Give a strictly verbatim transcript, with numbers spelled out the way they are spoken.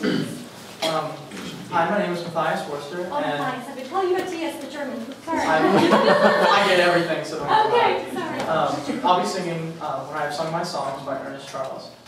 please. Um, hi, my name is Matthias Wurster, Oh, and Matthias, I've been calling you Matthias, the German. Sorry. I, I get everything, so don't worry. Okay, sorry. Um, I'll be singing uh, When I Have Sung My Songs by Ernest Charles.